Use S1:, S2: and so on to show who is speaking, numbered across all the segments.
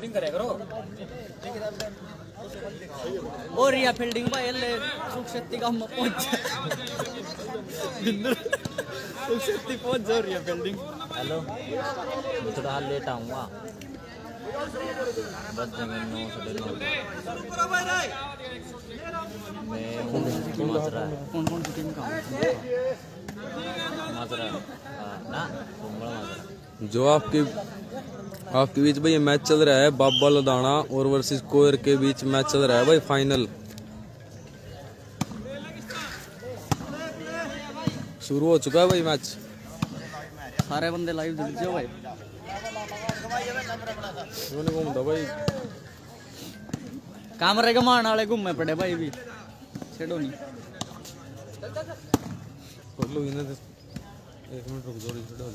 S1: Fielding करे करो और या फील्डिंग भाई ले सुख शक्ति का हम पहुंच सुख शक्ति पहुंच जा रही है फील्डिंग।
S2: हेलो थोड़ा लेट आऊँगा बस जगह 9 साढ़े 9 मैं माजरा
S1: कौन कौन सी टीम का
S2: माजरा ना कुंबड़ा माजरा।
S3: जो आपके बीच भाई ये मैच चल रहा है बाबा लदाना और वर्सेस कोयर के बीच मैच चल रहा है भाई फाइनल शुरू हो चुका है भाई मैच।
S1: सारे बंदे लाइव जुड़ जाओ भाई
S3: घूमता भाई
S1: कैमरे के मान वाले घूमे पड़े भाई भी छेड़ो नहीं
S3: कर लो इन्हें 1 मिनट रुक जाओ छेड़ो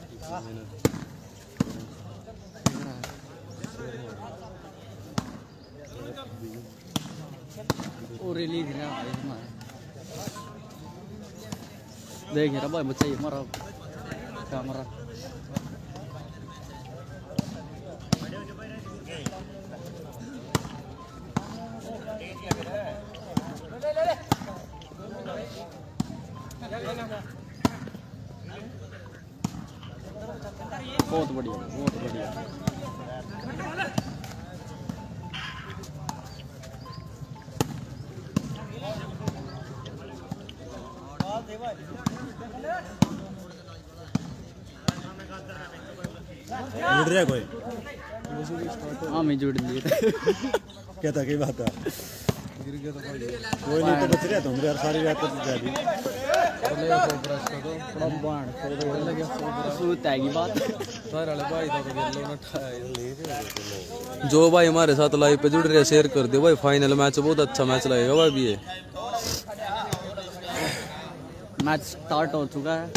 S1: और रिलीज ना देख रहा भाई बच्चा ये मारा कैमरा बहुत बढ़िया बहुत बढ़िया।
S4: जुड़ रहा कोई
S1: हाँ मैं जुड़ लिए
S4: क्या था की बात है गिर गया तो कोई नहीं तो बच रहा तुम यार सारी रात तो जा दी
S3: जो भाई हमारे साथ लाइव पे जुड़ रहे हैं शेयर कर दियो भाई फाइनल मैच बहुत अच्छा मैच लगेगा भाई भी ये
S1: मैच स्टार्ट हो चुका है।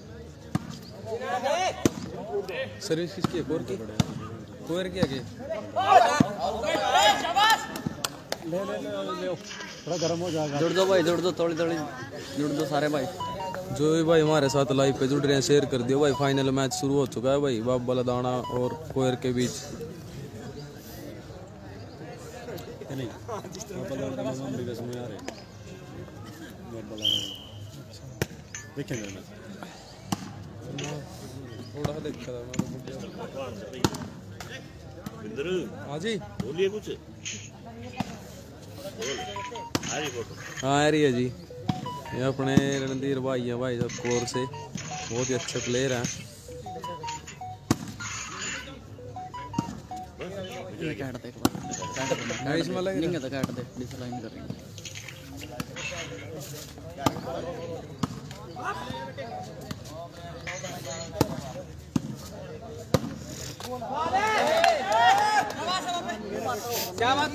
S3: सर्विस किसकी है कोयर की आगे
S4: ले थोड़ा गर्म हो जाएगा।
S1: जुड़ दो भाई जुड़ दो थोड़ी थोड़ी जुड़ दो सारे भाई
S3: जो भी भाई हमारे साथ लाइव पे जुड़ रहे हैं शेयर कर दियो भाई फाइनल मैच शुरू हो चुका है भाई बाबा लदाना और कोयर के बीच। थोड़ा देखा था हाँ जी
S5: बोलिए कुछ।
S3: हाँ आ रही है जी ये अपने रणधीर भाई है भाई जब कोर से बहुत ही अच्छे प्लेयर हैं।
S1: ये काट दे इसमें लगे नहीं तो काट दे डिसलाइन कर रही है। क्या बात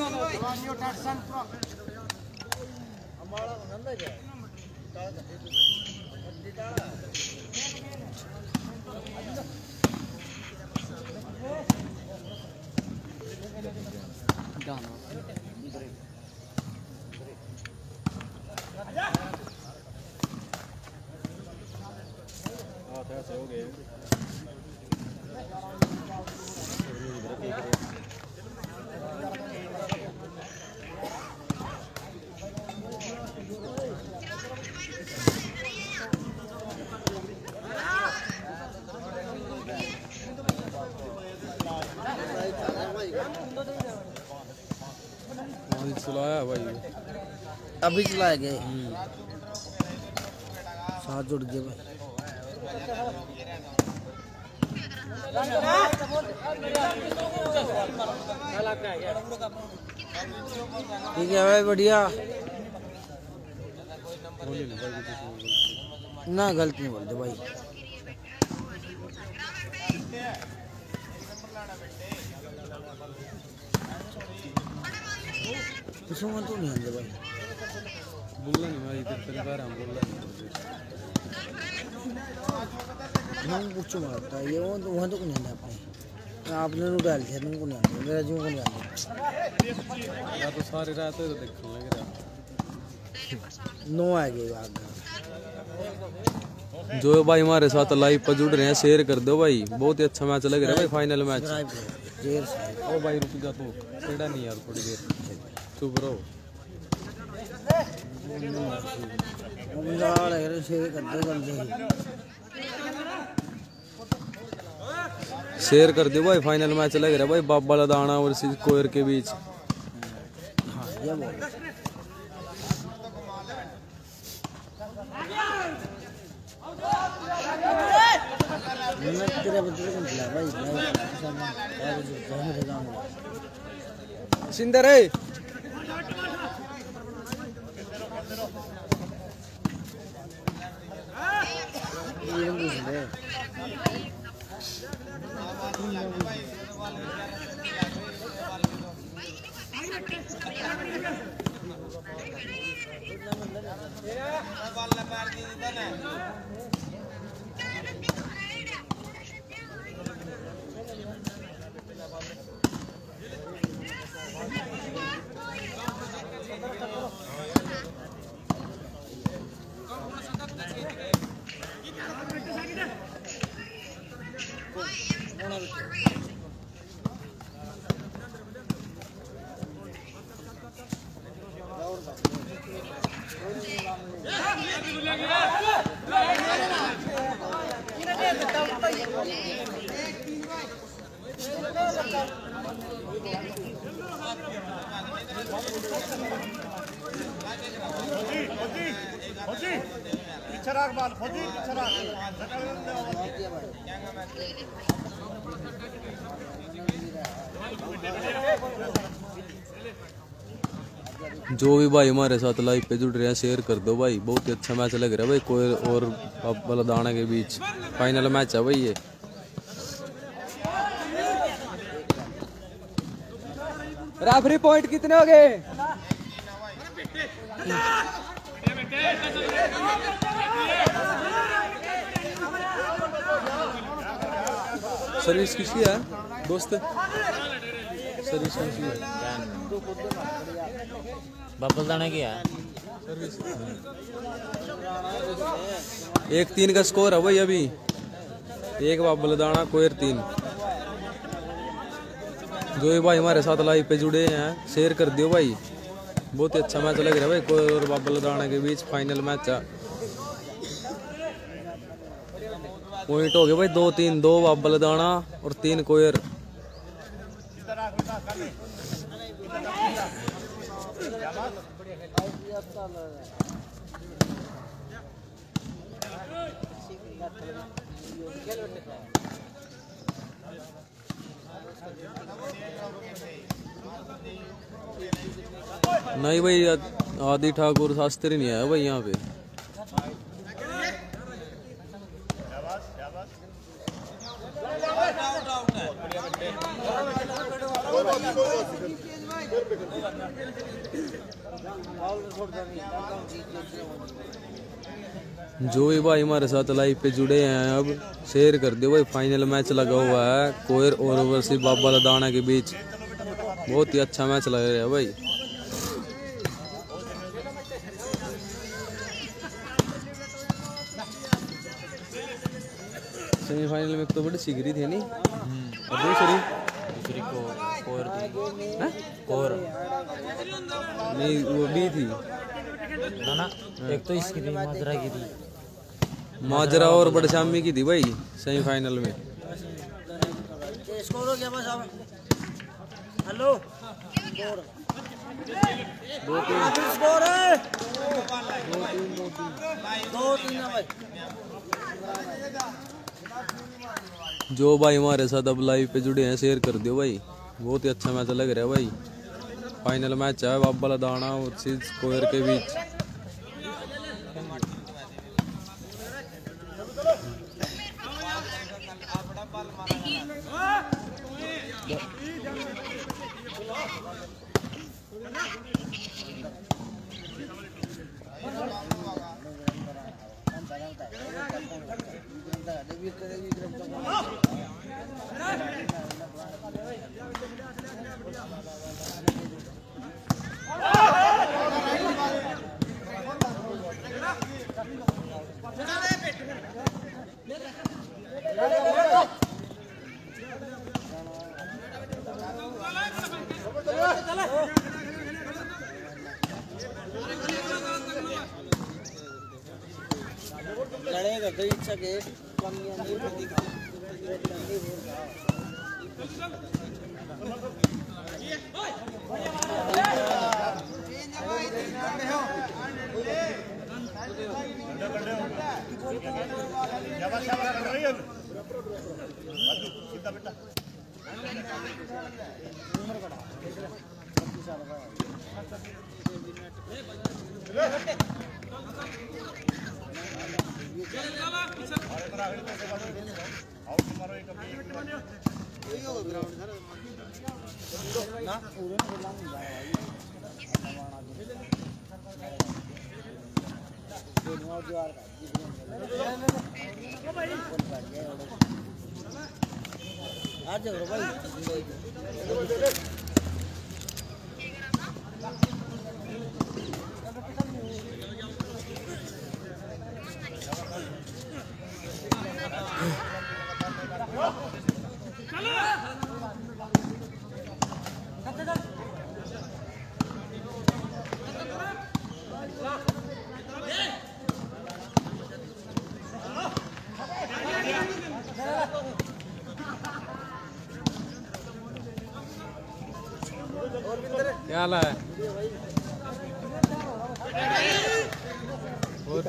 S4: हो गए
S3: चलाया भाई
S6: अभी चलाए गए साथ जुड़ गए भाई। ठीक है भाई बढ़िया ना गलत नहीं बोलते भाई। इसमें तो नहीं आते भाई
S3: बोलना नहीं भाई इधर तेरे बारे में बोलना
S6: हम कुछ मारता है ये वो तो वहाँ तो नहीं आते अपने आपने रू डाल दिया तुमको नहीं आते मेरा जीव को नहीं आते
S3: या तो सारी रात तो देखने लग रहा
S6: 9 आ गए आग।
S3: जो भाई हमारे साथ लाइव पर जुड़ रहे हैं शेयर कर दो भाई बहुत ही अच्छा मैच लग रहा है भाई फाइनल मैच
S6: देर से
S3: ओ भाई रुक जा तू छेड़ा नहीं यार थोड़ी देर चुप रहो
S6: मुंडा लग रहा शेर करते करते
S3: शेयर कर दियो भाई फाइनल मैच लग रहा है भाई बाबा लदाना और कोयर के बीच
S6: हाँ ये बोल मैं तेरे बदले को बुला भाई
S3: सिंदर है
S6: ये पूछ ले
S3: जो भी भाई हमारे साथ लाइव पे जुड़ रहे हैं शेयर कर दो भाई बहुत ही अच्छा मैच लग रहा है भाई कोयर और बलदाना के बीच फाइनल मैच है भाई ये रेफरी पॉइंट कितने हो गए सर्विस किसकी है दोस्त सर्विस किसकी है
S2: बबल दाना की है
S3: 1-3 का स्कोर है भाई अभी एक बबल दाना कोयर 3 जो भी भाई हमारे साथ लाइव पे जुड़े हैं शेयर कर दियो भाई बहुत ही अच्छा मैच लग रहा है भाई कोयर और बबल दाना के बीच फाइनल मैच है पॉइंट हो गए भाई 2-3 2 बबल दाना और 3 कोयर नहीं भाई आदि ठाकुर शास्त्री नहीं आया भाई यहाँ पे जो भी भाई हमारे साथ लाइव पे जुड़े हैं अब शेयर कर दो भाई फाइनल मैच लगा हुआ है कोयर और वर्सेस बाबा लदाना के बीच बहुत ही अच्छा मैच लग रहा है भाई सेमीफाइनल में तो बड़ी सिगरी थी नहीं और दूसरी
S2: कोर
S3: नहीं वो भी थी
S2: ना एक तो इसकी थी माजरा की थी
S3: माजरा और बड़शामी की थी भाई सेमीफाइनल में
S6: स्कोर हो गया बस अब हेलो 2-3 स्कोर है 2-3 भाई
S3: जो भाई हमारे साथ अब लाइव पे जुड़े हैं शेयर कर दियो भाई बहुत ही अच्छा मैच लग रहा है भाई फाइनल मैच है बाबा लदाना और कोयर के बीच
S6: लड़ेगा तो इच्छा के कमियां नहीं दिखती आज भाई
S3: क्या हाल है और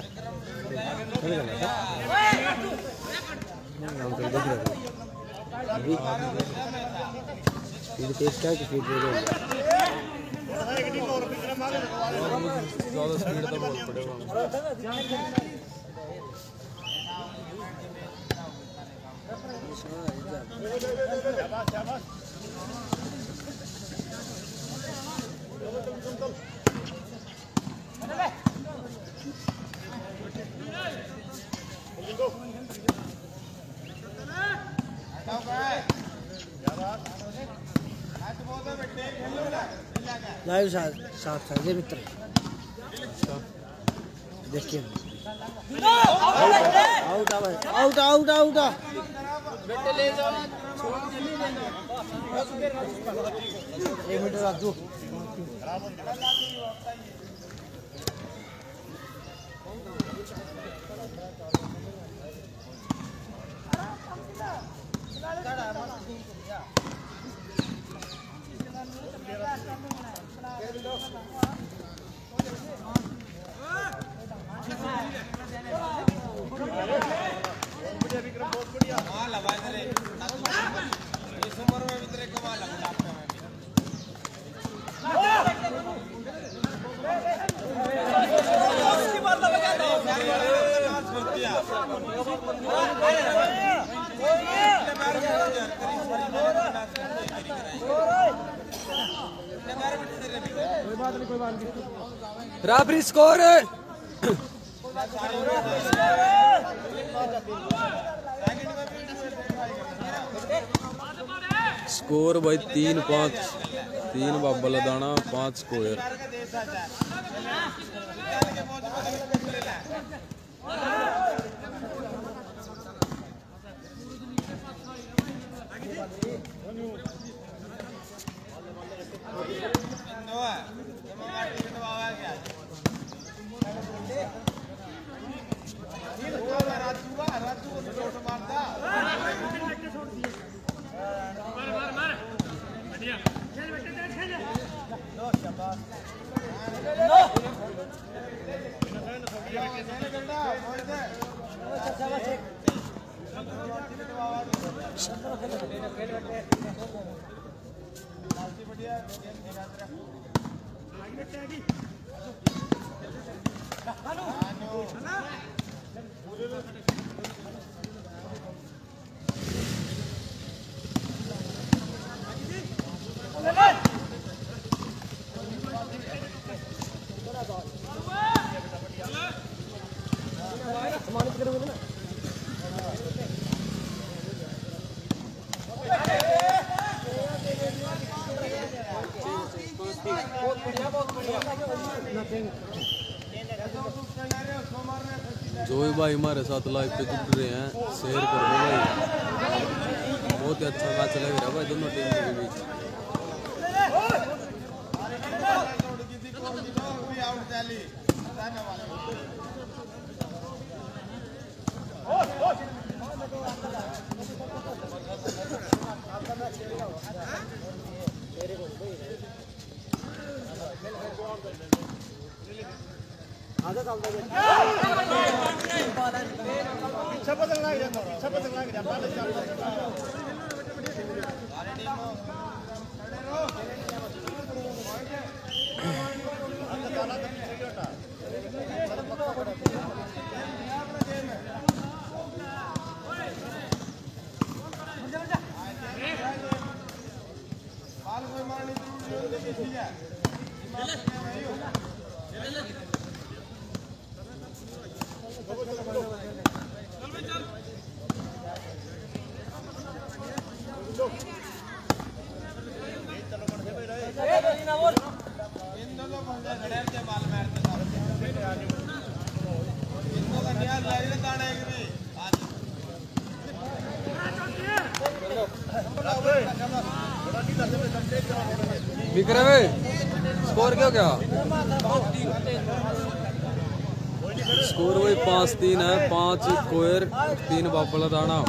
S3: ज़्यादा स्पीड तो बहुत पड़ेगा
S6: लाइव साथ साझे मित्र देखिए आउट आउट आउट आउट एक मिनट रख दो
S3: रेफरी स्कोर स्कोर भाई 3-5 3 बाबा लदाना 5 स्कोर जो भी भाई हमारे साथ लाइव पे जुड़ रहे हैं शेयर कर दो भाई, बहुत ही अच्छा मैच लग रहा है भाई दोनों टीम के बीच। विक्रम स्कोर क्या क्या स्कोर वही 5-3 है। 5 कोयर 3 बाबला दाना।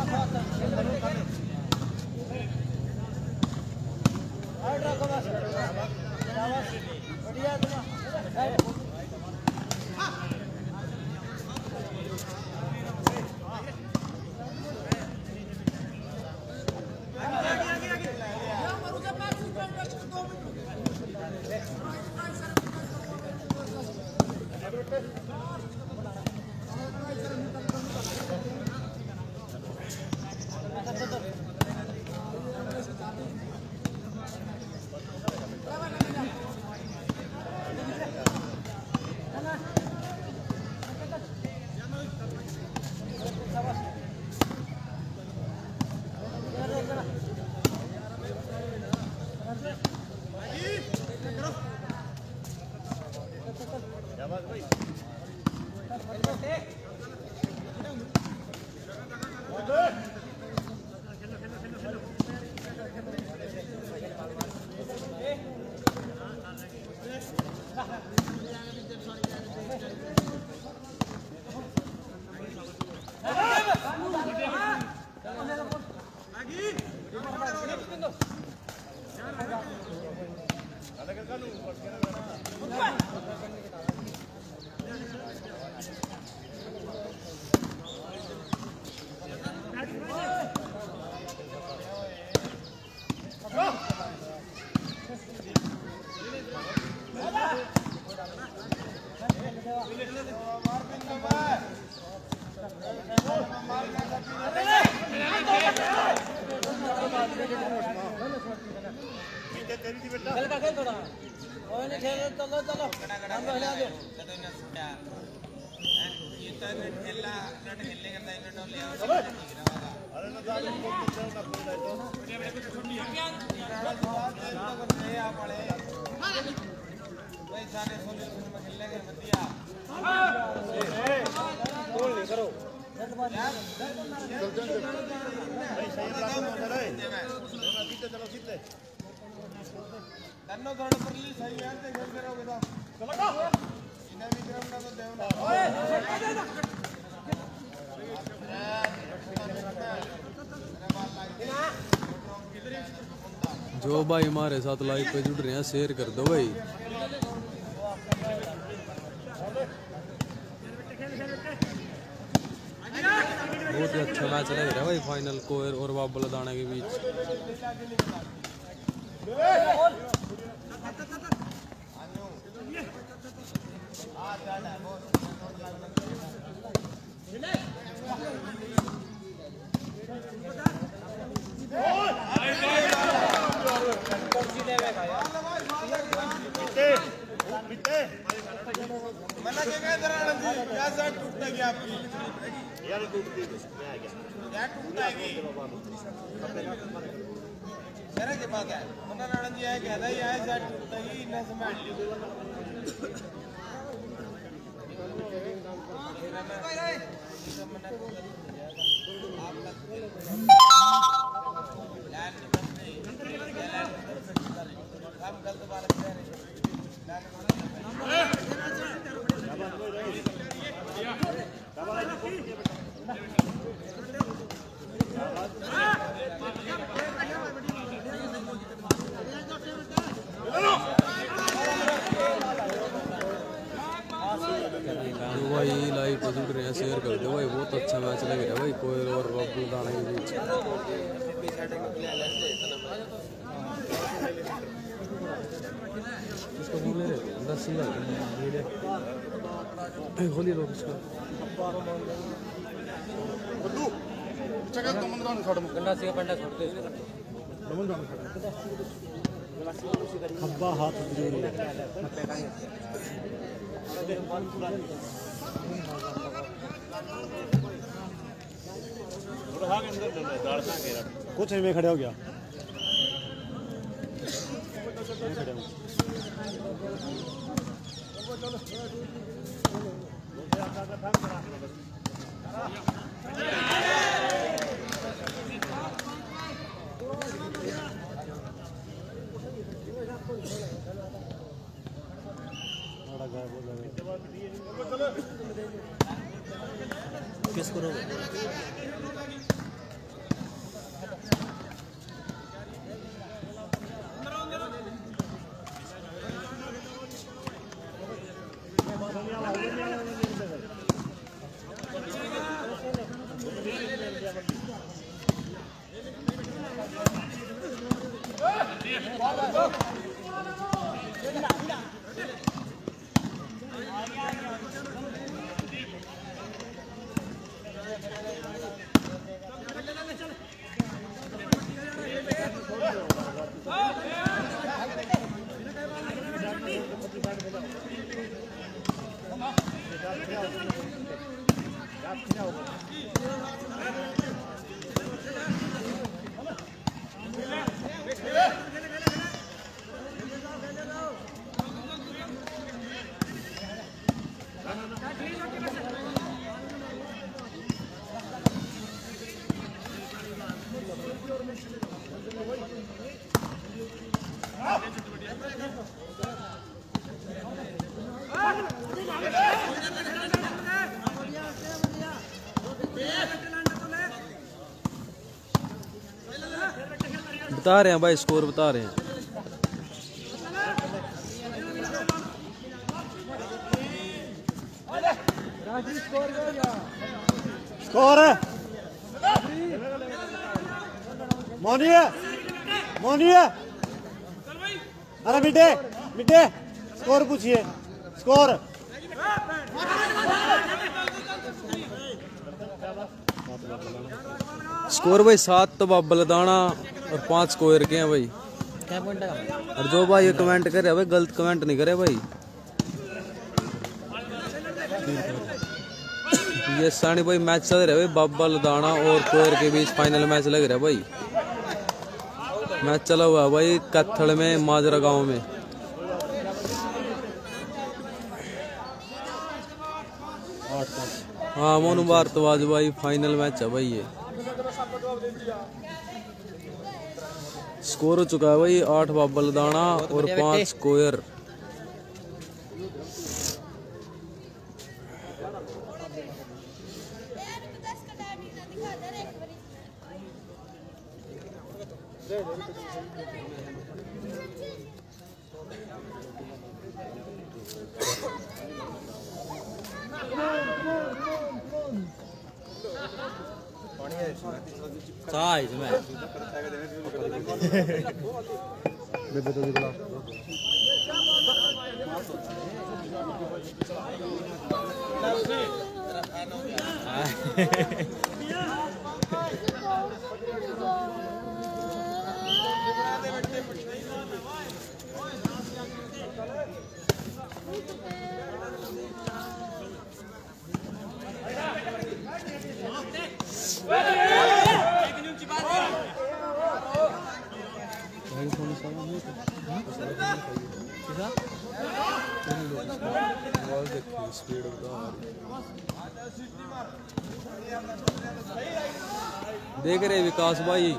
S3: जो भाई हमारे साथ लाइव पे जुड़ रहे हैं शेयर कर दो भाई। बहुत ही अच्छा मैच लग रहा है भाई फाइनल कोयर और बाबला दाना के बीच। पे जुड़ रहे हैं शेयर कर दो भाई, बहुत अच्छा मैच लग रहा है भाई कोयल और बब्बू दाना के बीच। इसको बोले 10 खोलिए लोग इसको।
S4: खब्बा हाथ कुछ नहीं, मैं खड़े हो गया।
S2: किस करोगे?
S3: बता रहे हैं भाई, स्कोर बता रहे हैं।
S4: स्कोर है मोनिया मोनिया। अरे मिटे मिटे स्कोर पूछिए, स्कोर
S3: स्कोर भाई 7 तो बब्बल दाना और 5 कोयर के हैं भाई।
S2: क्या पॉइंट है?
S3: और जो भाई ये कमेंट करे भाई गलत कमेंट नहीं करे भाई। ये सानी भाई मैच चल रहा है भाई, बब्बल दाना और कोयर के बीच फाइनल मैच लग रहा है भाई। मैच चला हुआ है भाई कत्थड़ में, माजरा गांव में। हाँ मोनू भारद्वाज भाई, फाइनल मैच है भाई ये। स्कोर हो चुका है भाई 8 बब्बल दाना और 5 कोयर।
S2: इसमें
S3: देख रहे विकास भाई।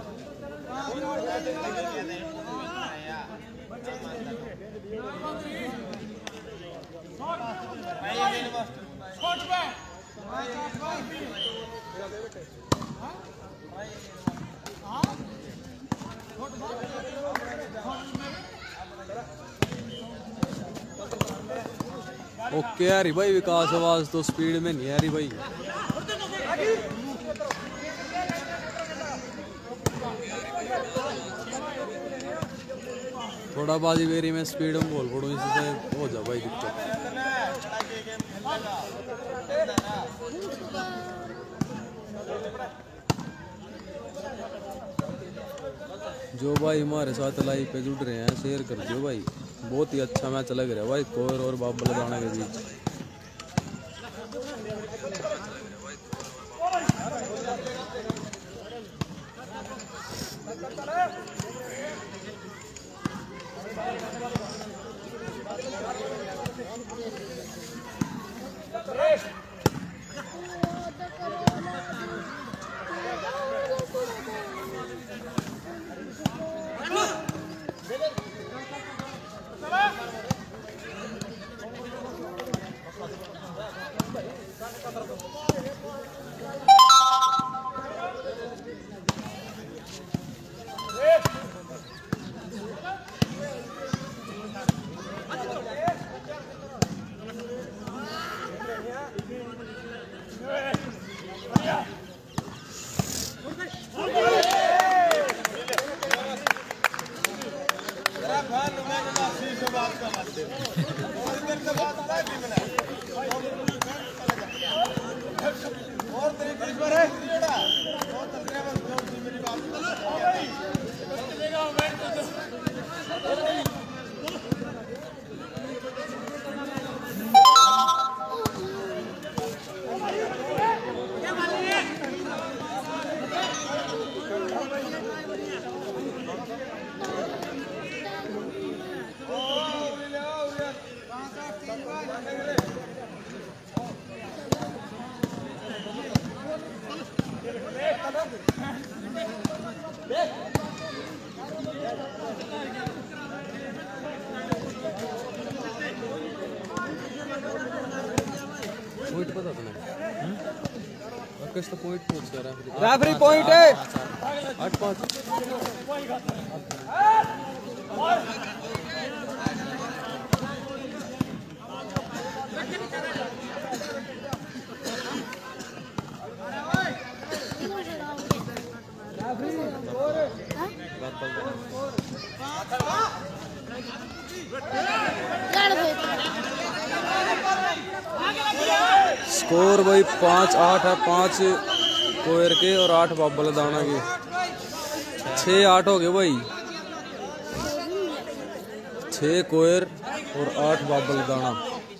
S3: ओके यारी भाई, विकास आवाज तो स्पीड में नहीं है रही भाई। थोड़ा बाजी बेरी में स्पीड में बोल पड़ू, इससे हो जा भाई दिक्कत। जो भाई हमारे साथ लाइव पे जुड़ रहे हैं शेयर कर दियो भाई, बहुत ही अच्छा मैच लग रहा है भाई कोयर और बाबल दाना के बीच। पॉइंट पता तुम्हें? किस तो पॉइंट पूछ कर रहा है? रेफरी पॉइंट है 8-5। स्कोर भाई 5-8 है, 5 कोयर के और 8 बाबल दाना के। 6-8 हो गए भाई, 6 कोयर और 8 बाबल दाना।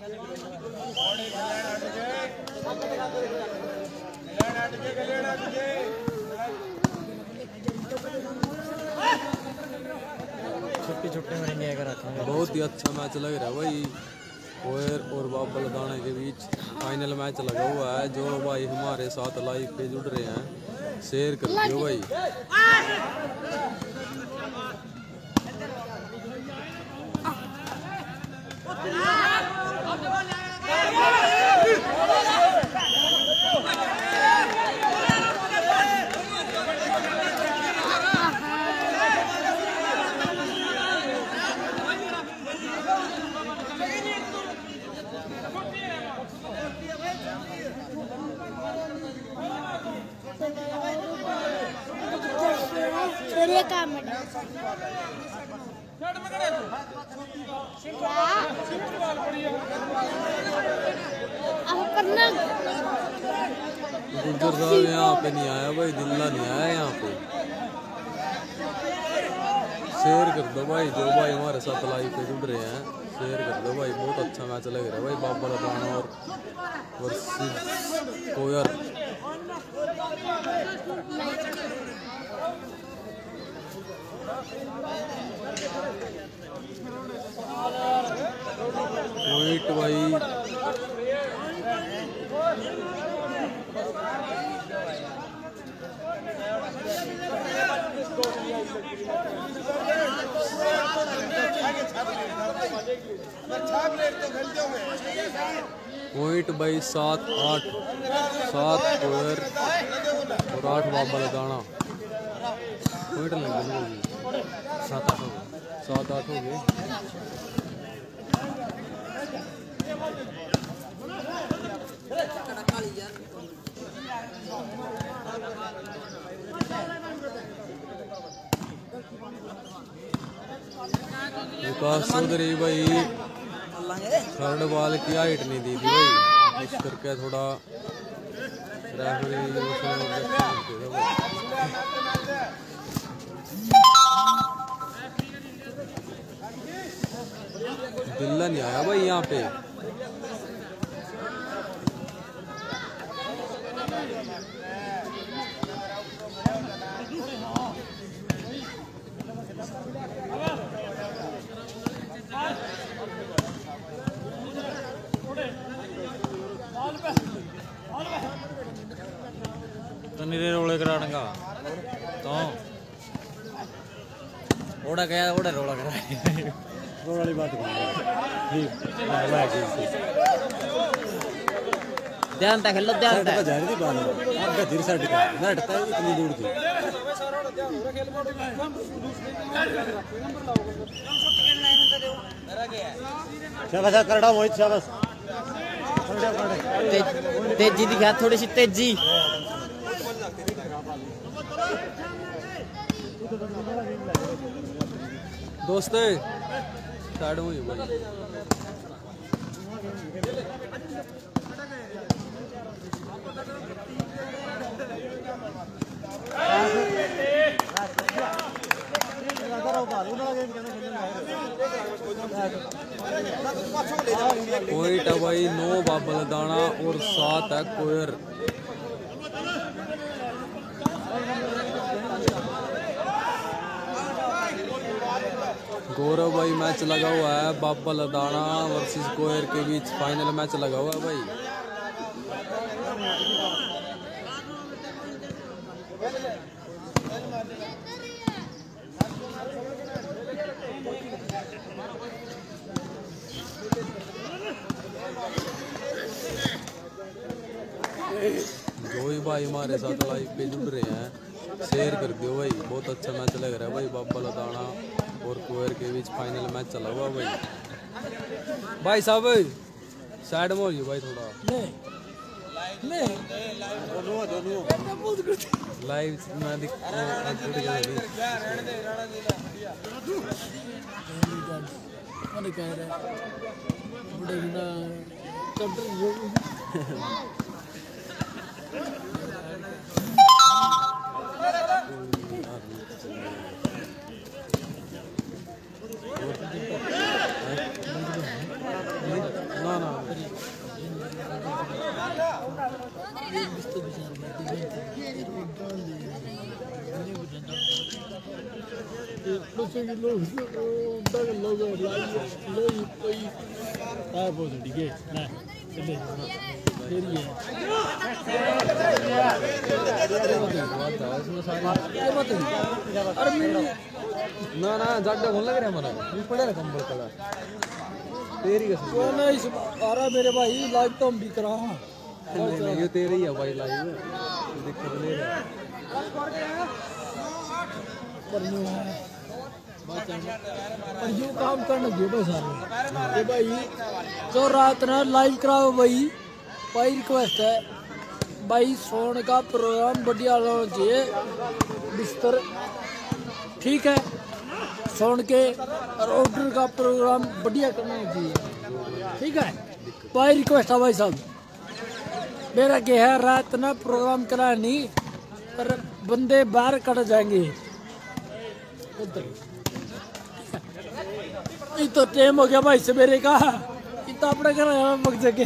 S3: बहुत ही अच्छा मैच लग रहा है भाई कोयर और बाबल दाने के बीच। फाइनल मैच लगा हुआ है। जो भाई हमारे साथ लाइव पे जुड़ रहे हैं शेयर कर दियो भाई। गुज्जर साहब यहाँ पे नहीं आया भाई, दिल्ला नहीं आया यहाँ पे। शेयर कर दो भाई, जो भाई हमारे साथ लाइव पे जुड़ रहे हैं शेयर कर दो भाई। बहुत अच्छा मैच लग रहा है भाई बाबल दाना और वर्सेस कोयर। पॉइंट भाई पॉइंट भाई 7-8, 7 कोयर और 8 बाबल दाना। पॉइंट लग 7-8 हो गए। विकास चौधरी भाई थर्ड बॉल की हाइट नहीं दी थी भाई, इस करके थोड़ा रेफरी दिल्ला नहीं आया भाई यहाँ पे।
S2: तो निरे रोले कराड़ेगा तो ओड़ा गया ओड़ा रोला करा
S4: रोड वाली बात
S2: ध्यान तक खेलो ध्यान तक
S4: जा रही थी बाल अब धीरे साइड का ना हटता है इतनी दूर थी। शाबाश करड़ा मोहित शाबाश
S2: तेजी दिखा थोड़ी सी तेजी।
S3: दोस्तों साइड में ही भाई कोई भाई 9 बाबल दाना और 7 है कोयर। गौरव भाई मैच लगा हुआ है बाबल दाना वर्सेस कोयर के बीच, फाइनल मैच लगा हुआ है भाई। जो भी भाई हमारे साथ लाइव पे जुड़ रहे हैं शेयर कर दियो भाई, बहुत अच्छा मैच लग रहा है भाई। बाबा लदाना और कोयर के बीच फाइनल मैच चला हुआ भाई। भाई साहब साइड में होइए भाई थोड़ा लाइव में ना ना जाडा कौन लग रहा है हमारा ये पड़ा है कंबल कलर तेरी का
S6: कौन है इस आरा मेरे भाई लाइव तो हम भी करा
S3: नहीं ये तेरी है भाई लाइव दिक्कत नहीं है
S6: पर जो काम करना चाहिए भाई सारे ये भाई जो रात ना लाइव कराओ भाई भाई रिक्वेस्ट है भाई सोने का प्रोग्राम बढ़िया होना चाहिए, बिस्तर ठीक है, सोने के और ऑर्डर का प्रोग्राम बढ़िया करना चाहिए, ठीक है भाई। रिक्वेस्ट है भाई साहब मेरा क्या है रात ना प्रोग्राम करा नहीं पर बंदे बाहर कट जाएंगे उधर। ये तो टाइम हो गया भाई सवेरे का, इतना अपने घर मग सके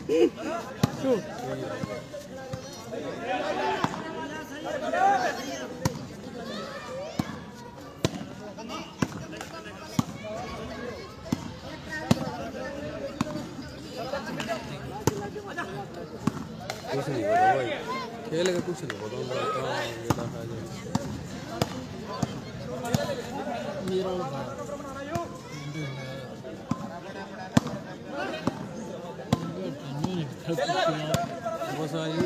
S3: कुछ नहीं पता भाई खेल का कुछ नहीं पता बस आई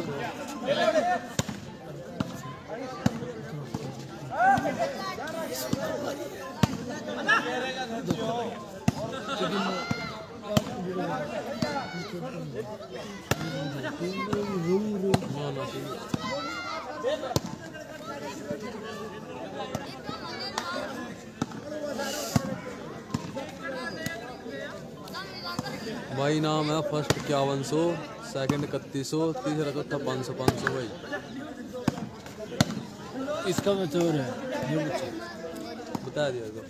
S3: भाई नाम है फर्स्ट 5100, सेकंड 3100, तीसरा चौथा 500 भाई।
S6: इसका मतलब है ये
S3: बता दिया तो।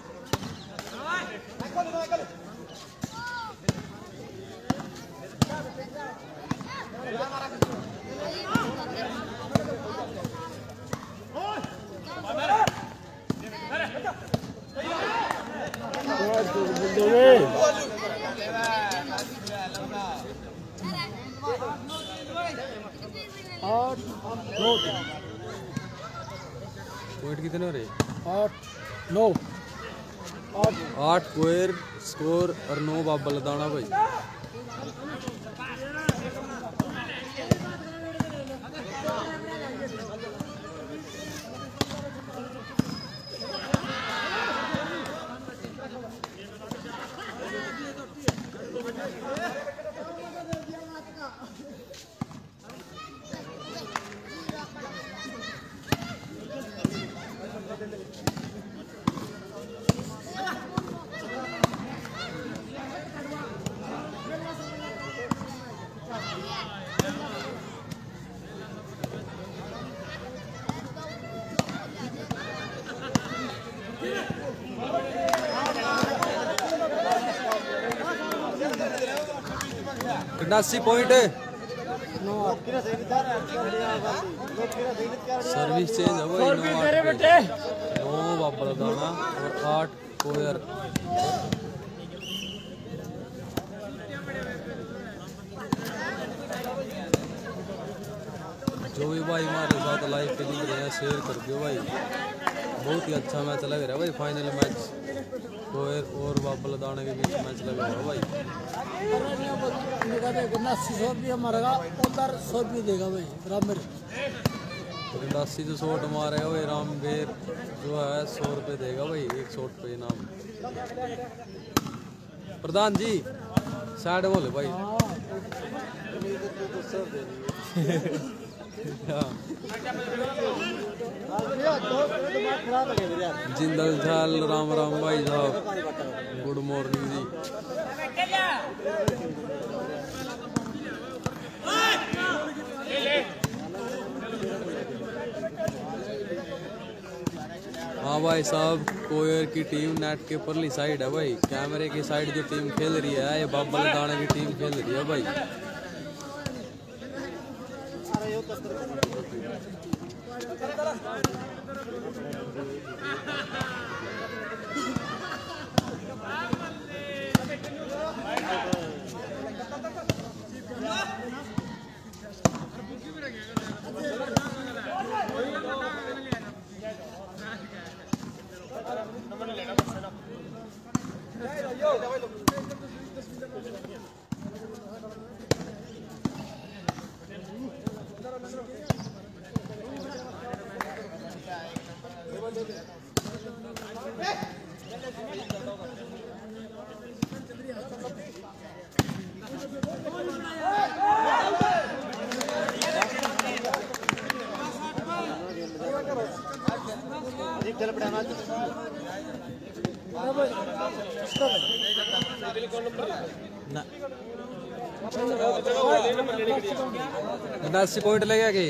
S3: पॉइंट कितने हो रहे?
S6: 8 9
S3: 8 कोयर स्कोर और 9 बाबा लदाना भाई। नासी पॉइंट सर्विस चेंज है भाई। 9 बाबा लदाना और 8 कोयर। जो भी भाई हमारे साथ लाइव पे दिख रहे हैं शेयर कर दो भाई। बहुत ही अच्छा मैच लग रहा है भाई। फाइनल मैच कोयर और बाबा लदाना के बीच मैच लग रहा है भाई।
S6: 80 रुपया मारेगा, उधर 100 रुपये देगा भाई रामवीर।
S3: 80 जो शॉट मारेगा भाई रामवीर जो है 100 रुपये देगा भाई, एक शॉट पे इनाम। प्रधान जी साइड बोले भाई। जिंदल झाल राम राम भाई साहब, गुड मॉर्निंग जी। हाँ भाई साहब, कोयर की टीम नेट के परली साइड है भाई। कैमरे की साइड जो टीम खेल रही है ये बाबा लदाना की टीम खेल रही है भाई। नासी पॉइंट ले गया कि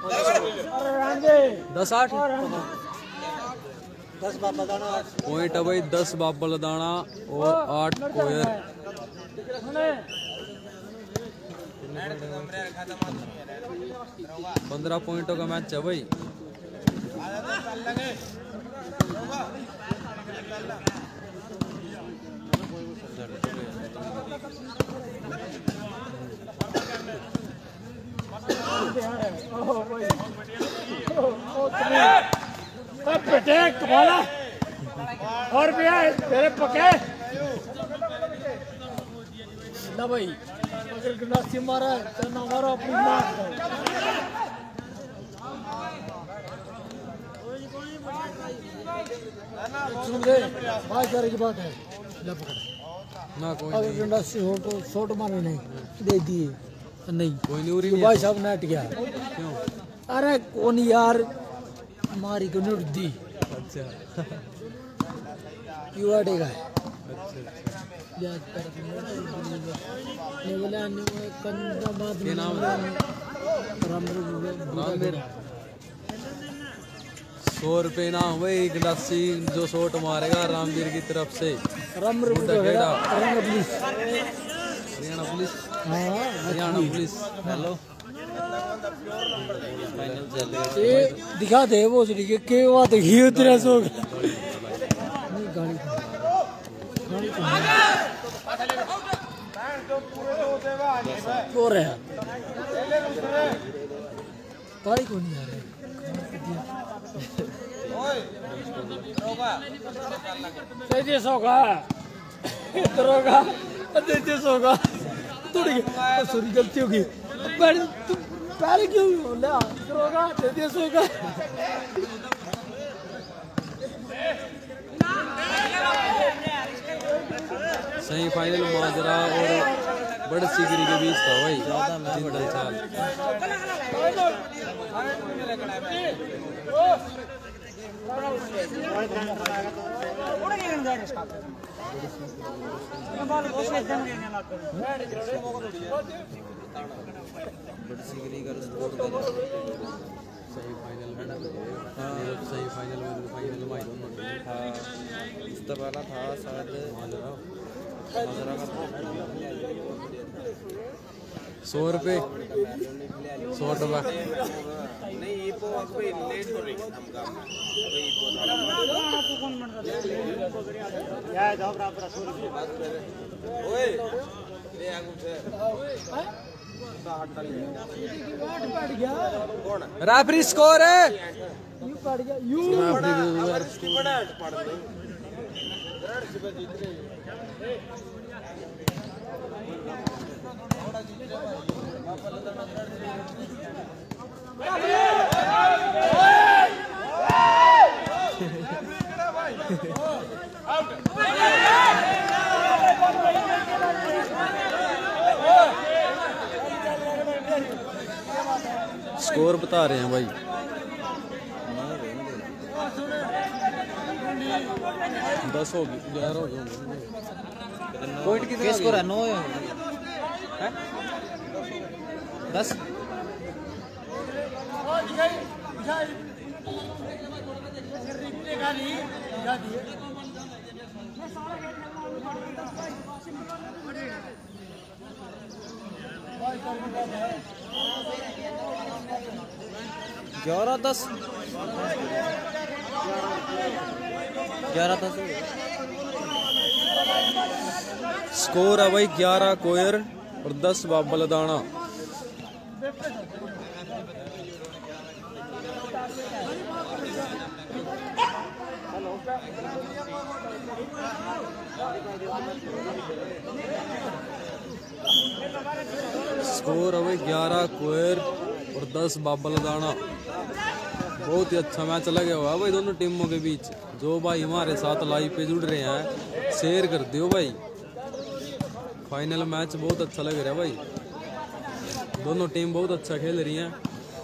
S3: 10-8 पॉइंट है भाई। 10 बाबा लदाना और 8 कोयर। 15 पॉइंटों का मैच है भाई।
S6: और भी है तेरे पके ना भाई। अगर गंडासी मारा है तो ना मारो अपनी मार दो। सुन ले 5,000 की बात है।
S3: ना कोई
S6: अगर
S3: नहीं
S6: डंडा से हो तो शॉट मारे नहीं दे दिए नहीं
S3: कोई नहीं उरी
S6: ये भाई साहब नेट गया
S3: क्यों
S6: अरे कौन यार मारी को नहीं दी
S3: अच्छा
S6: यू आटेगा
S3: अच्छा
S6: ब्याज पर ने बोला ने कंदा बात
S3: क्या नाम है
S6: रामवीर
S3: 100 रुपये ना वही गिलासी जो शॉट मारेगा रामवीर की तरफ से
S6: रामवीर
S3: बुड्ढा खेड़ा
S6: पुलिस
S3: हरियाणा पुलिस
S6: हाँ
S3: हरियाणा पुलिस हेलो
S6: ये दिखा दे वो चली के बात घी तेरा सो नहीं गाड़ी हो रहा है गाड़ी को नहीं आ रहा तेरे सोगा इधर होगा तेरे सोगा थोड़ी सॉरी गलती होगी पहले क्यों ले इधर होगा तेरे सोगा
S3: सेमीफाइनल माजरा और बड़ सिगरी के बीच था भाई जिंदल चाल सेमीफाइनल में सेमीफाइनल में फाइनल में दोनों
S5: इससे पहला था शायद
S3: माजरा
S5: मजरा का
S3: 100 रुपये 100 रुपये
S5: नहीं ये तो अब लेट हो रही हम काम
S4: क्या जाओ बराबर 100 रुपये
S5: ओए ले आगू से
S3: रेफरी स्कोर है
S6: यू पड़ गया यू
S3: स्कोर बता रहे हैं भाई 10 हो गई 11 हो गए पॉइंट कितने स्कोर है 9 है 10 11-10 स्कोर है भाई 11 कोयर और 10 बलदाना स्कोर है भाई 11 कोयर और 10 बलदाना बहुत ही अच्छा मैच लगे हुआ है भाई दोनों टीमों के बीच। जो भाई हमारे साथ लाइव पे जुड़ रहे हैं शेयर कर दियो भाई। फाइनल मैच बहुत अच्छा लग रहा है भाई, दोनों टीम बहुत अच्छा खेल रही हैं।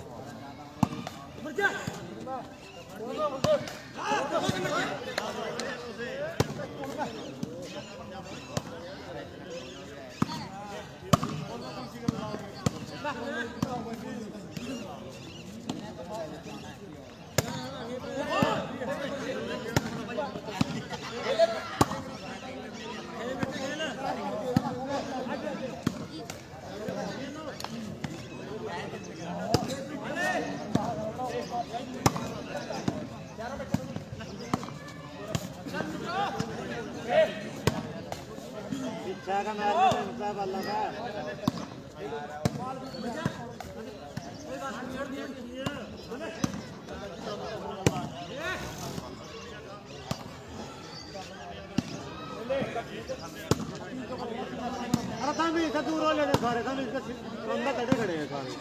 S4: दूर हो लेने सारे अंदर कटे खड़े हैं सारे।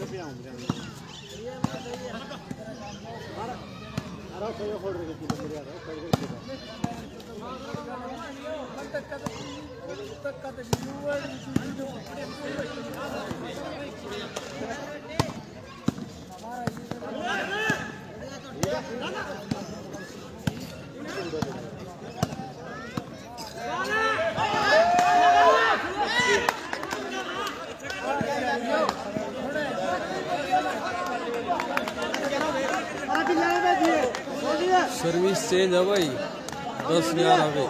S3: सर्विस चेंज है भाई 10-11 पे।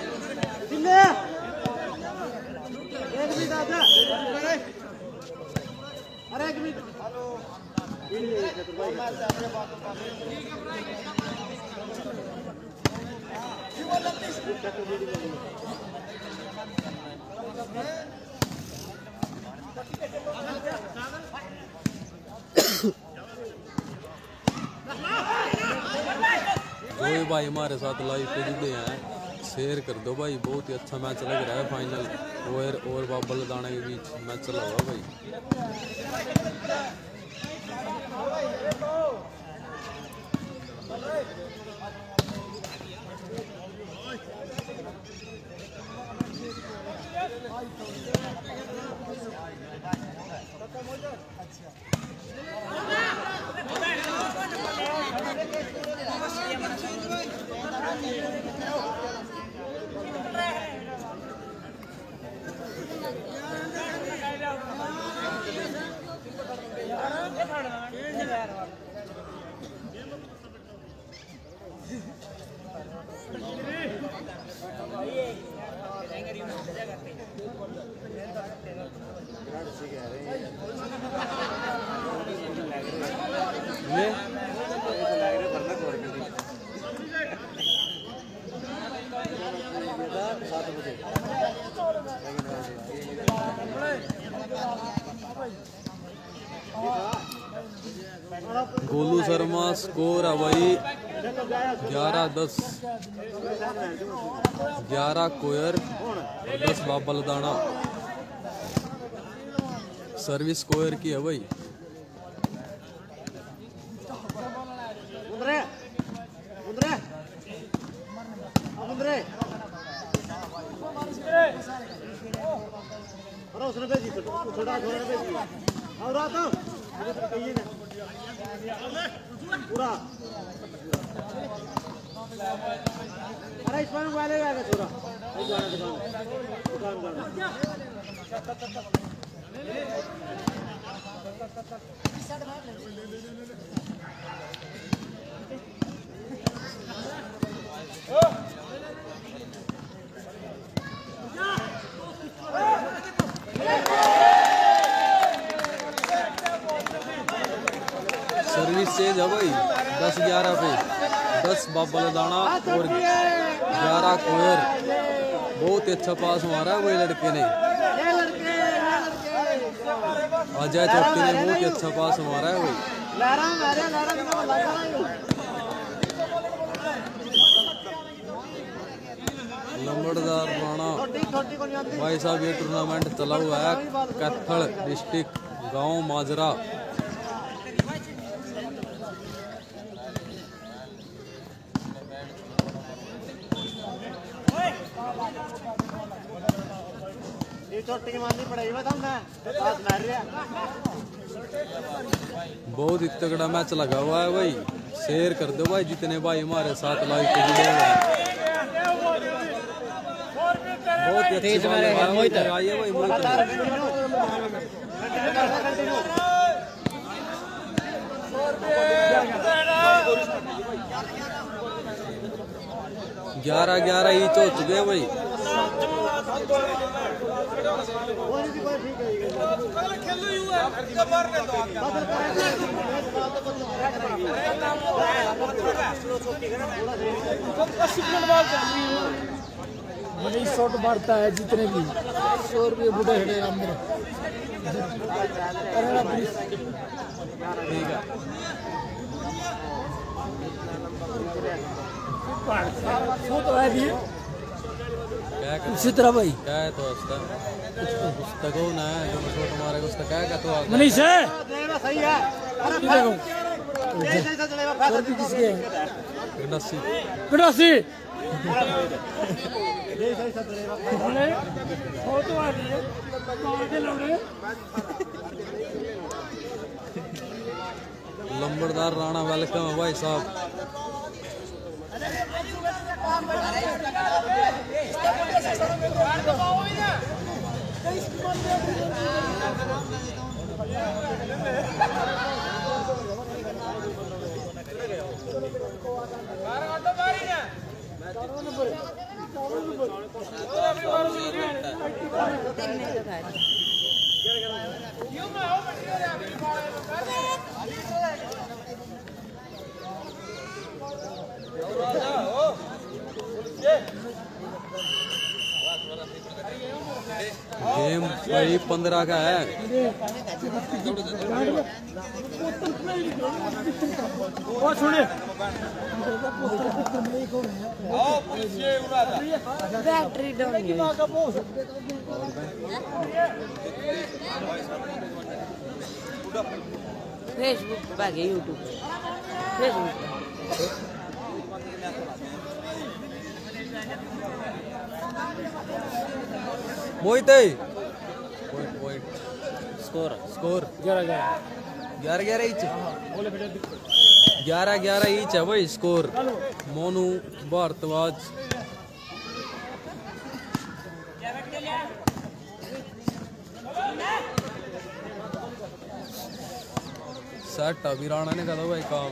S3: कोई भाई हमारे साथ लाइव पे जुड़े हैं, शेयर कर दो भाई। बहुत ही अच्छा मैच लग रहा है। फाइनल ओयर और बाबल दाना के बीच मैच चला हुआ भाई। गोलू शर्मा स्कोर है भाई 11-10, 11 कोयर 10 बाबल दाना। सर्विस कोयर की है भाई।
S5: पूरा अरे इसमें मोबाइल है थोड़ा दुकान
S3: सर्विस चेंज है भाई 10-11 पे। 10 बाबल दाना और 11 कोयर। बहुत ही अच्छा पास मारा है वही लड़के ने, अजय चौटी ने बहुत ही अच्छा पास मारा है भाई। लंबड़दार राणा भाई साहब, ये टूर्नामेंट चला हुआ है कैथल डिस्ट्रिक्ट गांव माजरा। बहुत ही तगड़ा मैच लगा हुआ है भाई। शेयर कर दो भाई जितने भाई हमारे साथ लाइव पे जुड़े हुए हैं। बहुत ही अच्छी बात है भाई। मोहित 11-11 ईच हो चुके हैं भाई।
S6: मनी शॉट मारता है जितने भी 100 रुपये बुढ़े हटे अंदर।
S3: ठीक है
S6: तो है भी
S3: क्या कर
S6: उसी तरह भाई
S3: क्या है तो उसका कौन है जो शॉट मारेगा उसका क्या तो
S6: मनीष है
S4: सही है
S6: किसके
S3: गंडासी
S6: गंडासी
S3: लंबरदार राणा वेलकम है भाई साहब। गेम भाई 15 का है।
S7: बैटरी डाउन फेसबुक पे गए YouTube Facebook
S3: Mohit point score 11 each है भाई स्कोर। मोनू भारद्वाज सेट अभी राणा ने कहा भाई काम।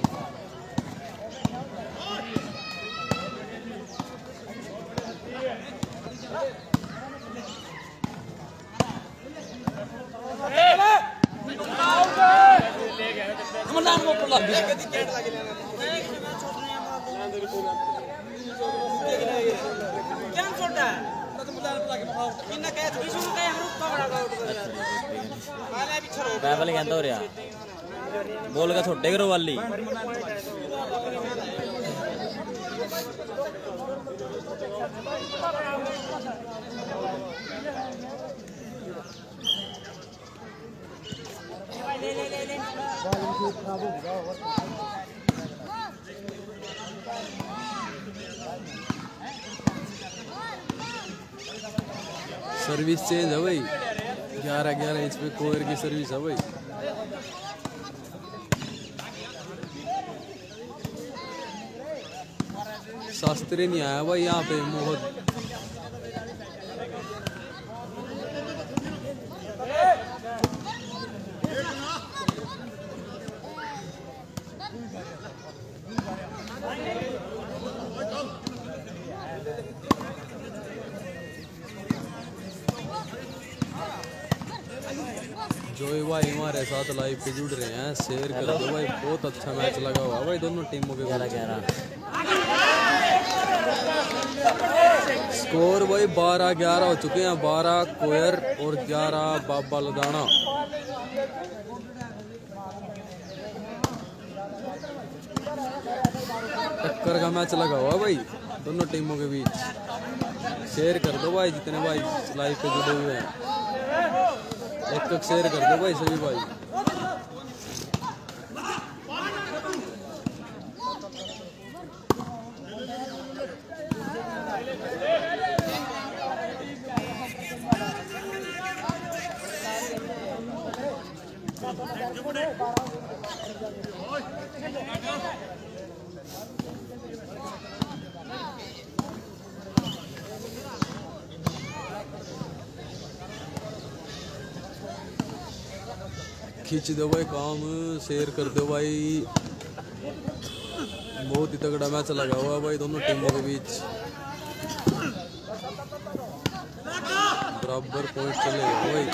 S2: पैदल कहता हो रहा बोल का छोटे करो वाली
S3: सर्विस चेंज है भाई। 11 इंच पे कोयर की सर्विस है भाई। शास्त्री नहीं आया भाई यहाँ पे मोहद। जोई भाई हमारे साथ लाइव पे जुड़ रहे हैं, शेयर कर दो भाई। बहुत अच्छा मैच लगा हुआ भाई दोनों टीमों के।
S2: 11
S3: स्कोर भाई 12-11 हो चुके हैं। 12 कोयर और 11 बाबा लदाना। टक्कर का मैच लगा हुआ भाई दोनों टीमों के बीच। शेयर कर दो भाई जितने भाई लाइव पे जुड़े हुए हैं। एक शेयर कर दो भाई सभी भाई। खींच दो भाई काम, शेयर कर दो भाई। बहुत ही तगड़ा मैच लगा हुआ भाई दोनों टीमों के बीच। बराबर पॉइंट चले भाई।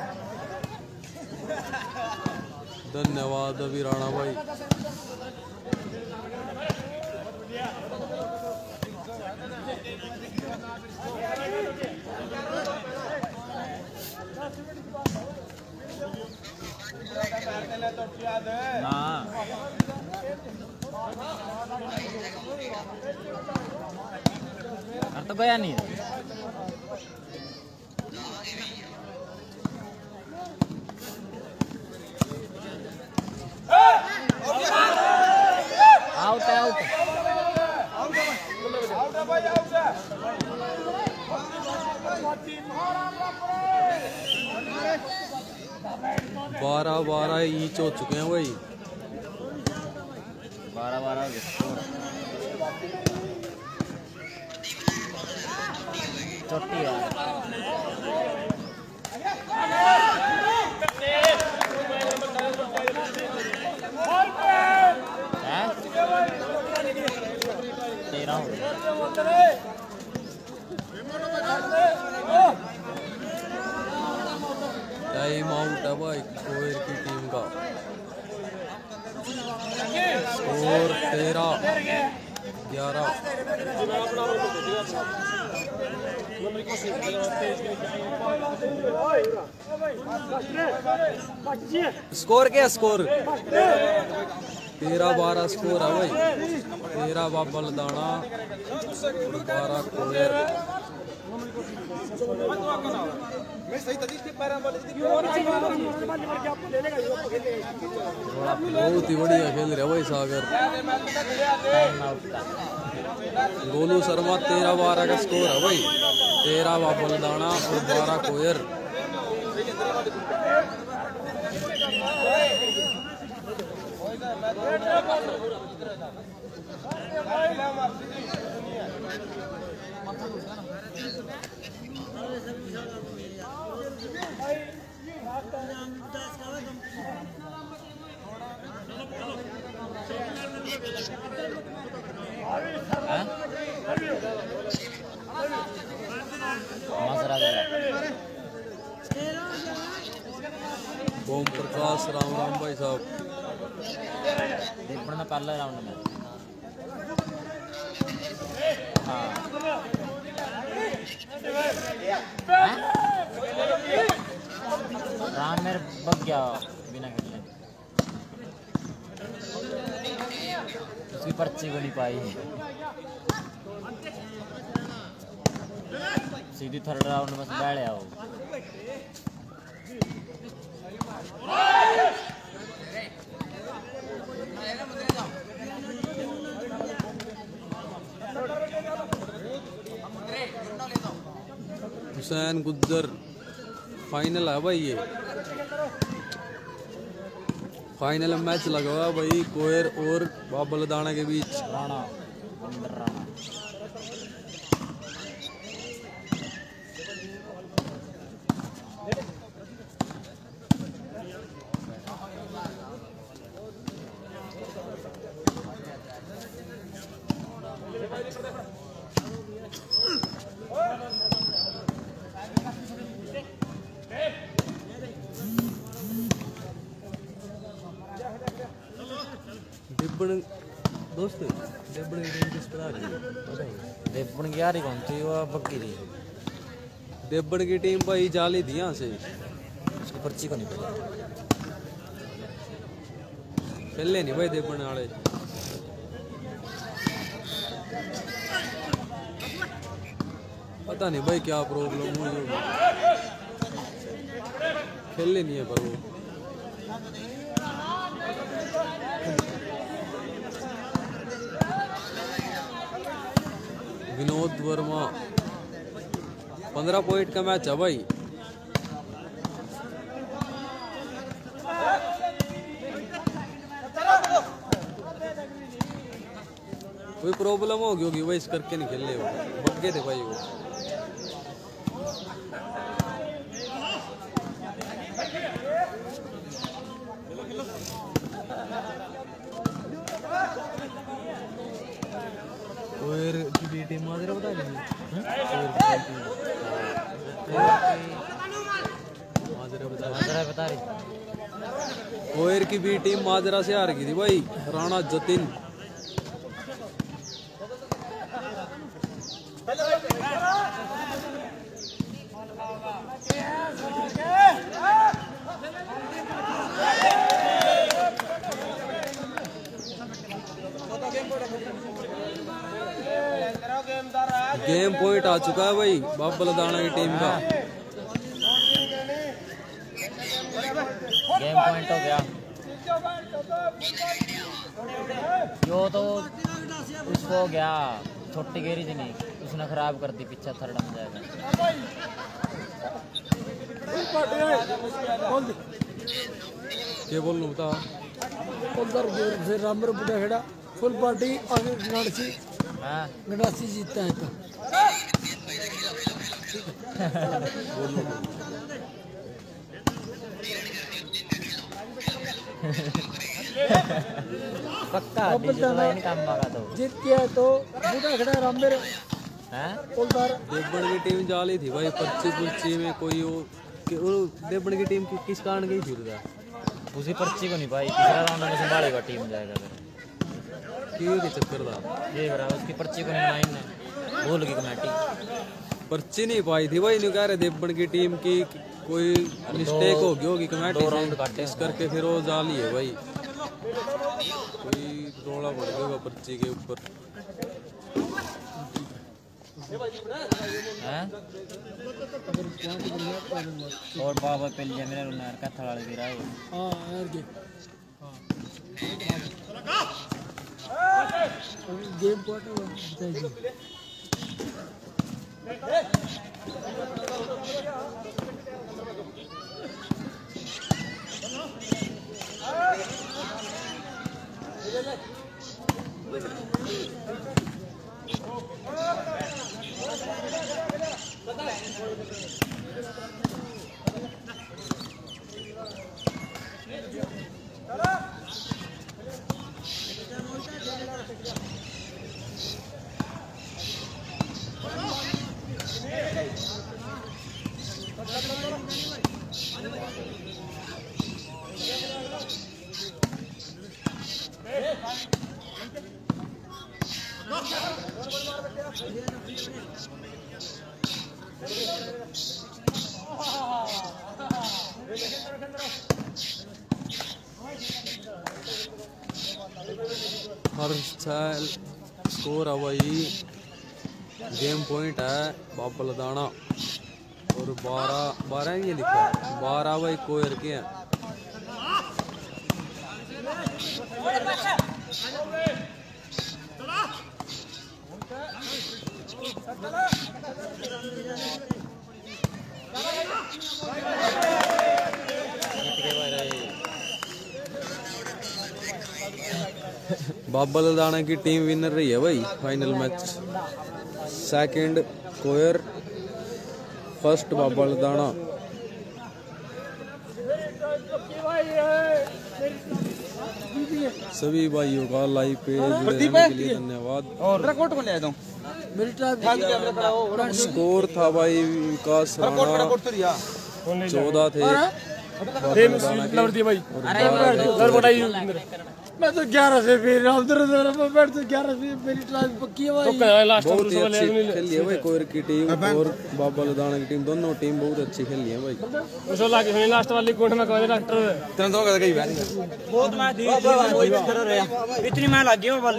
S3: धन्यवाद अभी राणा भाई।
S2: ना तो गया नहीं आउट आउट
S3: बारह 12 ईच हो चुके हैं भाई
S2: 12 चोटी
S3: टाइम आउट है भाई कोयर की टीम का स्कोर 13-11 स्कोर क्या स्कोर 13-12 स्कोर है भाई 13 बाबा लदाना 12 कोयर बहुत ही बढ़िया खेल रहे भाई सागर गोलू शर्मा 13-12 का स्कोर है भाई 13 बाबा लदाना और 12 कोयर ओम प्रकाश राम राम भाई साहब
S2: देखना पहला राउंड में राम मेरे बग गया बिना खेलने उसकी पर्ची को नहीं पाई सीधी थर्ड राउंड में बैठ आओ
S3: हुसैन गुज्जर फाइनल है भाई ये फाइनल मैच लगा हुआ भाई कोयर और बाबा लदाना के बीच
S2: राणा राणा
S3: दोस्त देवबन की टीम किस तरह की
S2: देवबन की यार कौन थी वो बग्गी थी
S3: देवबन की टीम भाई जाली थी यहाँ से
S2: उसकी पर्ची को नहीं पता
S3: खेले नहीं भाई देवबन वाले पता नहीं भाई क्या प्रॉब्लम हुई होगी खेले नहीं है पर वो विनोद वर्मा 15 पॉइंट का मैच है भाई कोई प्रॉब्लम होगी होगी भाई इस करके नहीं खेल रहे हो बच गए थे भाई वो कोयर की भी टीम माजरा बता देंगे
S2: माजरा बता रही
S3: कोयर की भी टीम माजरा से हार गई थी भाई राणा जतिन आ चुका है भाई बाबा लदाना की टीम का।
S2: गेम पॉइंट हो गया। यो तो उसको हो गया छोटी गेरी थी नहीं, उसने खराब कर दी, पीछे थर्ड में जाएगा।
S3: क्या बोल रहा बता
S6: उधर से रामर बुढ़ा खड़ा फुल पार्टी आगे गणासी
S2: हाँ
S6: गणासी जीतता है तो
S2: पक्का डिजिटल काम मांगा तो
S6: जीत गया तो बुढ़ा खड़ा रामर
S2: हैं।
S6: उधर
S3: देवबड़ की टीम जाली थी भाई 25 में कोई वो देवबड़ की टीम किस कारण गई थी उधर
S2: उसी पर्ची को नहीं पाई, तीसरा राउंड में संभालेगा टीम जाएगा फिर।
S3: क्यों के चक्कर था
S2: ये करा उसकी पर्ची को नहीं बनाई ने, भूल गई कमेटी।
S3: पर्ची नहीं पाई थी भाई, नहीं कह रहे देवबड़ की टीम की कोई मिस्टेक होगी कमेटी से, इस करके फिर वो जाली है भाई, कोई रोड़ा पड़ गया पर्ची के ऊपर।
S2: हैं और बाबा पे लिया मेरे उन्हें का थड़ा गिरा है।
S6: हां यार के गेम पॉइंट बताइए।
S3: हर स्कोर है भाई, गेम पॉइंट है बाबा लदाना और 12 ये लिखा है 12 भाई कोयर के हैं। बाबा लदाना की टीम विनर रही है भाई final match. Second Koyar, first Baba Ladana. सभी भाइयों का लाइव पे जुड़ने के लिए धन्यवाद। स्कोर था भाई विकास राणा 14 थे
S6: मैं तो 11 से फिर उधर बैठ तो 11 से मेरी ट्राई पक्की है भाई।
S3: बहुत ही अच्छी खेली है भाई कोयर की टीम और बाबा लदाना की टीम, दोनों टीम बहुत अच्छी खेली है भाई।
S2: लास्ट वाली कोर्ट में कोई डॉक्टर बहुत मैच दी इतनी मैं लग गई वाली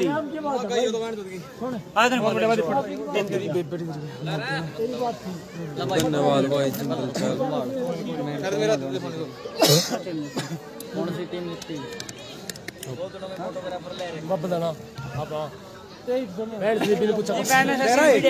S3: धन्यवाद भाई।
S1: कौन सी टीम जीती?
S6: बाबा दाना आप बैठ से बिल पूछा
S1: बैठा 1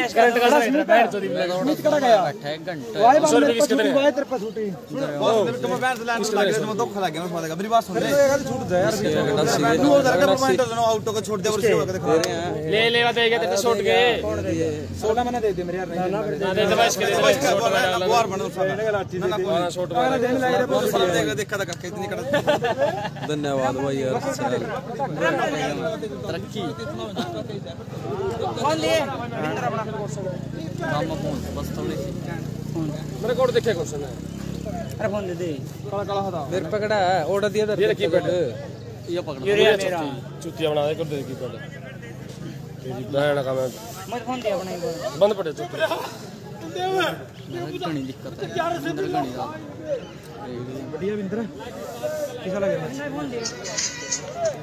S1: घंटा
S6: भाई बाबू मेरे पास छुट्टी भाई तेरे पास छुट्टी
S5: तुम बैठ लैंड लग गया, तुम दुख लग गया मेरे मेरी बात सुन ले छूट दे यार 2000 का पॉइंट लो आउट को छोड़ दे और उसके बाद देखो
S2: ले लेवा देगा तेरे शॉट के
S5: 16 मैंने दे दे मेरे यार नहीं
S2: दे दे बस के दे
S5: बार बनो शॉट वाला देने लग रहा है देखा था कितनी कड़ा।
S3: धन्यवाद भाई यार।
S1: तरक्की
S2: कौन लिए
S1: काम फोन बस थोड़ी सी
S2: मेरे कोड देखे क्वेश्चन है। अरे फोन दे दे काला काला होता
S3: मेरे पकड़ा है ऑर्डर दिया था
S2: ये कीपैड
S1: ये पकड़
S2: यूरिया मेरा चुतिया बना दे कर दे कीपैड तेरी बहन का मैं मत फोन दिया बनाई बंद पड़े चुप
S1: घनी दिक्कत है अंदर घनी का
S5: बढ़िया विंद्र कैसा लगे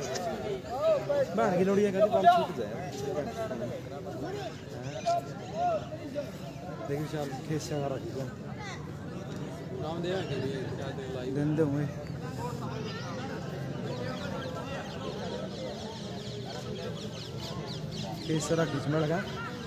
S5: बाहर की लोड़ी है काम छूट जाए
S4: देखिए शाल खेस से आ रही है
S3: नाम दे के भी क्या दे लाइव
S4: दिन दे हुए खेस से रखी इसमें लगा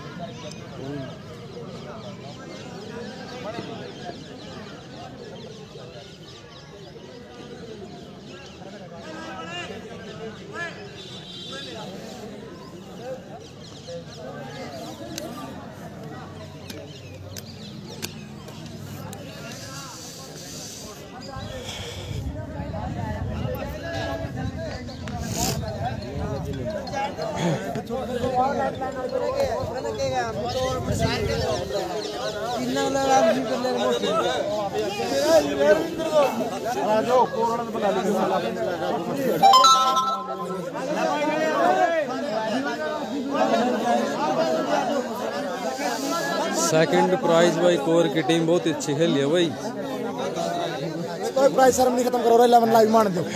S3: सेकंड प्राइज भाई कोर की टीम बहुत अच्छी खेली है भाई
S4: कोई प्राइज शर्म नहीं खत्म करो 11 लाइव मान दो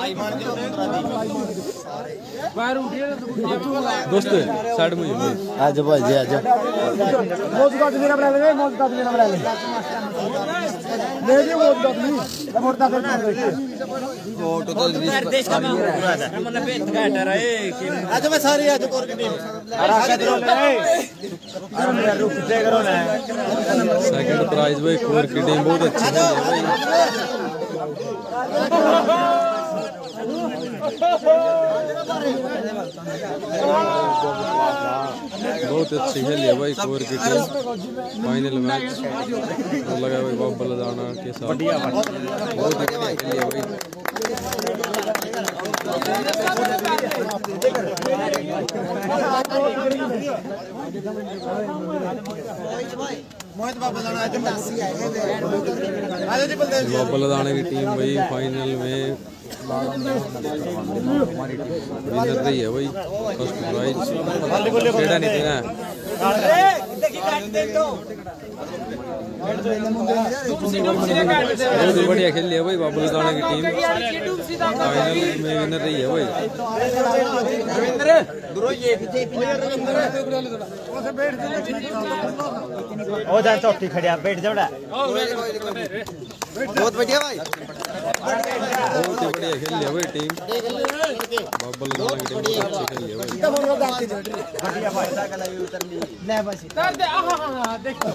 S3: दोस्त साइड में
S4: आज भाई जी आज मौजूदा मेरा बना ले मौजूदा मेरा बना ले ले जी मौजूदा नहीं मोटा कर
S5: फोटो तो
S2: देश का मतलब पेट काट रहा है
S5: आज मैं सारी आज कोर की टीम रुक दे करो ना
S3: सेकंड प्राइज भाई कोर की टीम बहुत अच्छी खेली है भाई बहुत अच्छी खेली है भाई कोर की टीम फाइनल मैच लगा भाई बाबा लदाना के साथ बहुत अच्छी खेली है भाई
S5: बाबा
S3: लदाना की टीम भाई फाइनल में विनर रही है भाई फर्स्ट प्राइज खेड़ा नहीं देना बहुत ही बढ़िया खेल लिया भाई बाबा लदाना की टीम फाइनल में विनर रही है भाई
S5: ओ जा चौकी खड़िया बैठ जाओ बहुत बढ़िया भाई
S3: बहुत ही बढ़िया खेल लिया भाई टीम बाबा लदाना की टीम बहुत अच्छी खेल लिया भाई
S5: बढ़िया भाई साइकिल आई उतर ली ले बस
S6: कर दे हां देखो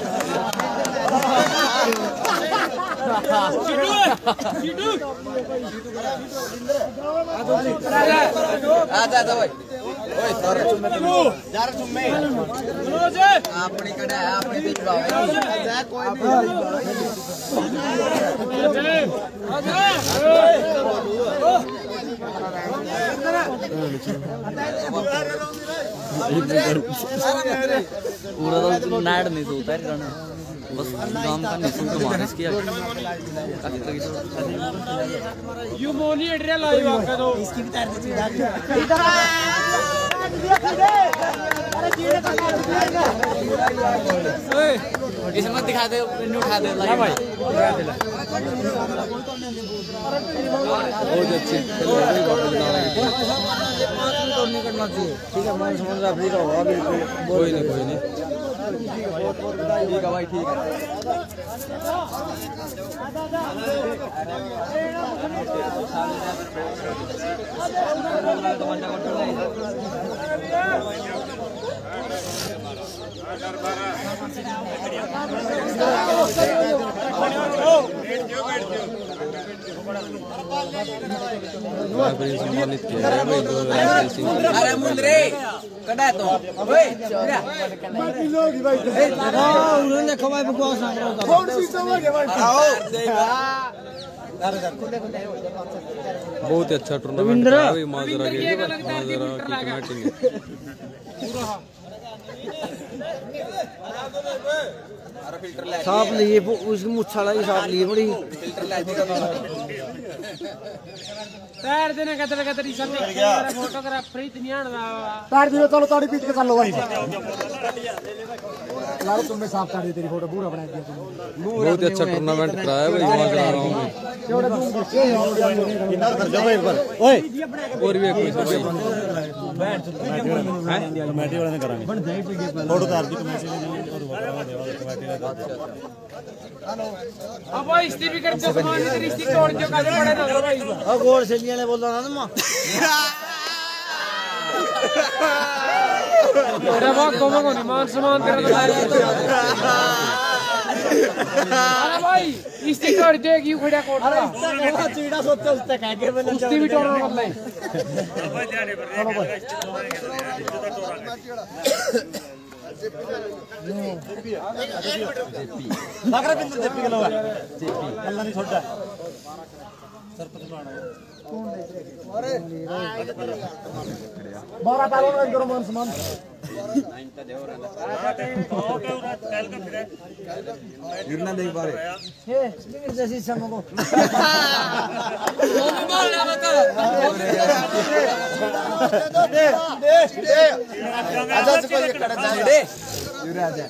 S5: आजा भाई ओए सर यार चुम्मे अपनी कड़ा अपनी दिखवाओ जा कोई
S1: पूरा तो नाड़ नहीं सोता है बस काम का नहीं सोता मारिस किया
S6: यू मोनी एड्रिया लाइव आके दो इसकी भी तार दीजिए
S1: इसमें दिखा दे नहीं उठा दे लाइव भाई
S3: बहुत अच्छी खेल रही है बाबा लदाना की टीम
S5: ठीक है मैं समझ रहा फ्री रहो अभी
S3: कोई नहीं
S5: ठीक है भाई ठीक है
S3: सम्मानित किया गया भाई
S5: अरे मुंडरे कड़ा तो ओए
S6: उन्होंने खवाई बकवास ना करो
S5: कौन सी समझ है भाई आओ देखा
S3: बहुत ही अच्छा टूर्नामेंट था भाई माजरा की कमेटी ने
S5: सांप लिए उसकी मुच्छाला ही सांप लिए बड़ी
S6: पैर देने का तरह तरी सब फोटोग्राफर इतनी आना
S4: पैर दियो चलो ताड़ी पीट के कर लो भाई यार तुमने साफ कर दी तेरी फोटो पूरा बना दिया तुमने
S3: बहुत ही अच्छा टूर्नामेंट कराया भाई माजरा गांव में
S4: ओए
S3: और भी एक कोई
S4: कमेटी वाले ने करांगे फोटो तार दी कमेटी ने और कमेटी ने
S2: अब भाई इस्ती भी कर चश्मा नहीं इस्ती तोड़ जो काजे पड़े ना भाई
S6: अब गोर से ने बोल रहा ना मां
S2: अरे वाह कोमा को नहीं मान सम्मान तेरा अरे भाई इस्ती तोड़ दे क्यों खड़ा कोट
S6: अरे इसका चीड़ा सोचते उससे कह के बोले
S2: इस्ती भी तोड़ना मत ले
S4: नगर बिंदु जेपी के लोग जेपी अल्लाह नहीं छोड़ा सरपंच बनाना अरे बारा पालो ना करो मान समान
S5: गिरना देख पा रहे
S6: हे जैसी समको
S5: आजा से कोई कड़ा जाने दे यूरे आजा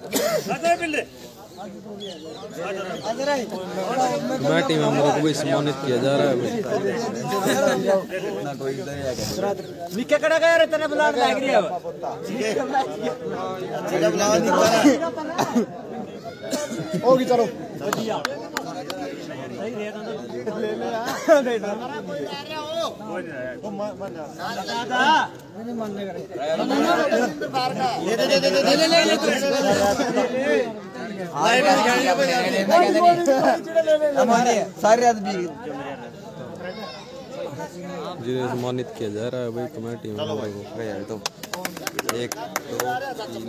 S3: कमेटी मेंबरों को भी सम्मानित किया जा रहा है भाई।
S5: ना कोई इधर ही आएगा
S6: निके कड़ा गया रे तने बुला लग रही है
S5: जब बुलावा निकला
S4: होगी चलो
S5: हमारे सारे आदमी
S3: जिन्हें सम्मानित किया जा रहा है भाई कमेटी मेंबरों को।
S5: गया तो 1 2 3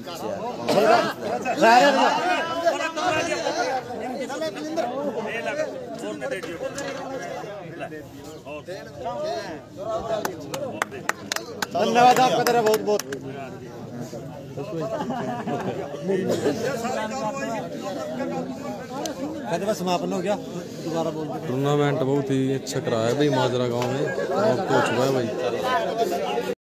S4: धन्यवाद आपका तरह बहुत बहुत समापन हो गया दोबारा बोल
S3: टूर्नामेंट बहुत ही अच्छा कराया भाई माजरा गांव में, बहुत कुछ हुआ है भाई।